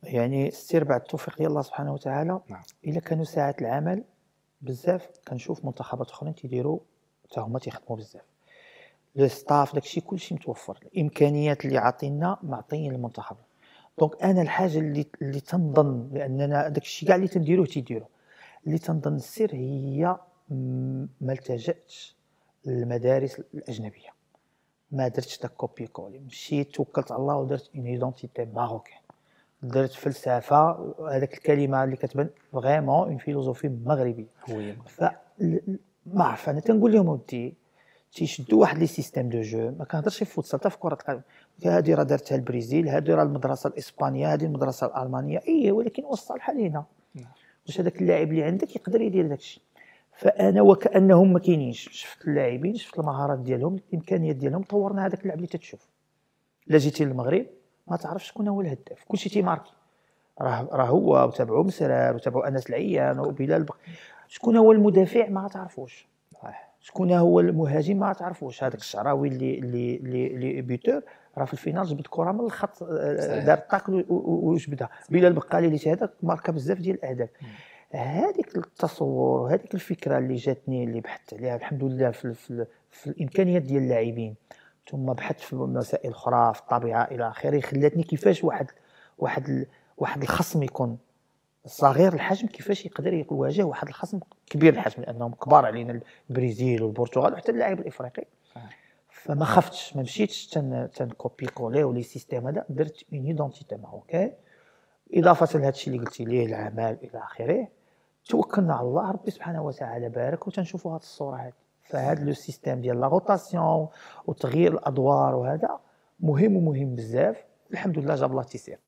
يعني السير بعد التوفيق ديال الله سبحانه وتعالى. نعم. إلا كانوا ساعات العمل بزاف كنشوف منتخبات أخرين تيديروا حتى هما تيخدموا بزاف، لو ستاف داكشي كلشي متوفر، الإمكانيات اللي عاطيننا معطيين للمنتخب. دونك أنا الحاجة اللي تنظن لأننا داكشي كاع اللي تنديروه تيديروه، اللي تنظن السر هي ما التجأتش للمدارس الأجنبية، ما درتش داك كوبي كولي، مشيت توكلت على الله ودرت اون ايدونتيتي ماروكان، درت فلسفة، هذاك الكلمة اللي كتبان فريمون اون فيلوزوفي مغربية. هوية. ما عرف أنا تنقول لهم ودي تيشدوا واحد لي سيستيم دو جو، ما كنهضرش في فوتسال حتى في كرة القدم، هادي راه دارتها البرازيل، هادي راه المدرسة الإسبانية، هادي المدرسة الألمانية، ولكن وصلها لينا. نعم. واش هذاك اللاعب اللي عندك يقدر يدير داكشي؟ فانا وكانهم ما كاينينش، شفت اللاعبين، شفت المهارات ديالهم، الامكانيات ديالهم، طورنا هذاك اللاعب اللي تتشوف. الا جيتي للمغرب ما تعرفش شكون هو الهداف، كلشي تيماركي، راه هو وتابعوا مسرار وتابعوا انس العيان وبلال شكون هو المدافع ما تعرفوش، شكون هو المهاجم ما تعرفوش، هذاك الشعراوي اللي بيتور راه في الفينال جبد كره من الخط، دار طاكل وجبدها. بلال البقالي اللي هذاك ماركا بزاف ديال الاهداف. هذيك التصور وهذيك الفكره اللي جاتني اللي بحثت عليها الحمد لله في الامكانيات ديال اللاعبين، ثم بحثت في مسائل اخرى في الطبيعه الى اخره، خلاتني كيفاش واحد الخصم يكون صغير الحجم كيفاش يقدر يواجه واحد الخصم كبير الحجم، لانهم كبار علينا، البرازيل والبرتغال وحتى اللاعب الافريقي. فما خفتش، ما مشيتش تنكوبي كولي ولي سيستيم، هذا درت اون ايدونتيتي ماروكان، اضافه لهذا الشيء اللي قلتي ليه، العمل الى اخره. توكلنا على الله، ربي سبحانه وتعالى بارك، وتنشوفوا هذه الصوره هذه. فهذا لو سيستيم ديال لا روتاسيون وتغيير الادوار وهذا مهم بزاف، الحمد لله جاب الله تيسير.